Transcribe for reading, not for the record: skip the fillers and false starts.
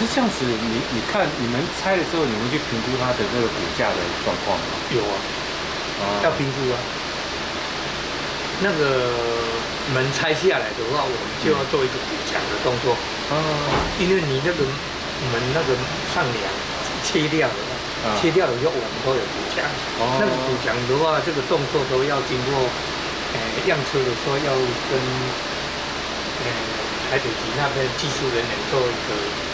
是这样子，你看你们拆的时候，你们去评估它的这个骨架的状况吗？ 有啊，要评估啊。那个门拆下来的话，我们就要做一个补墙的动作。因为你这个门那个上梁切掉了，切掉了以后我们都有补墙。那个补墙的话，这个动作都要经过，样车的时候要跟台铁局那边技术人员做一个